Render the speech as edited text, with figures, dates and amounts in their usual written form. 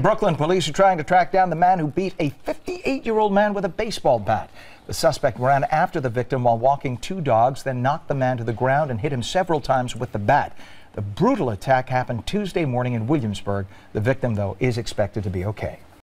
Brooklyn police are trying to track down the man who beat a 58-year-old man with a baseball bat. The suspect ran after the victim while walking two dogs, then knocked the man to the ground and hit him several times with the bat. The brutal attack happened Tuesday morning in Williamsburg. The victim, though, is expected to be okay.